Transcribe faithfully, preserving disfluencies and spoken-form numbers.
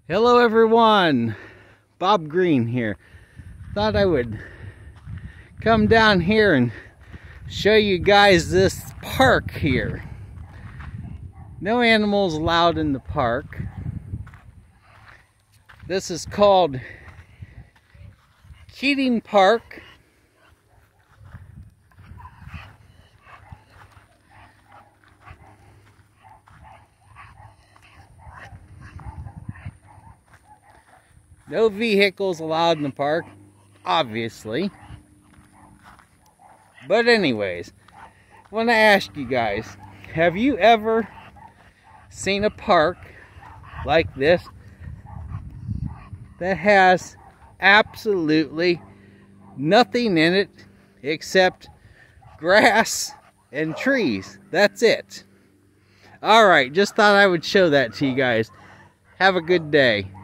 Hello everyone, Bob Green here. Thought I would come down here and show you guys this park here. No animals allowed in the park. This is called Keating Park. No vehicles allowed in the park, obviously. But anyways, I want to ask you guys, have you ever seen a park like this that has absolutely nothing in it except grass and trees? That's it. Alright, just thought I would show that to you guys. Have a good day.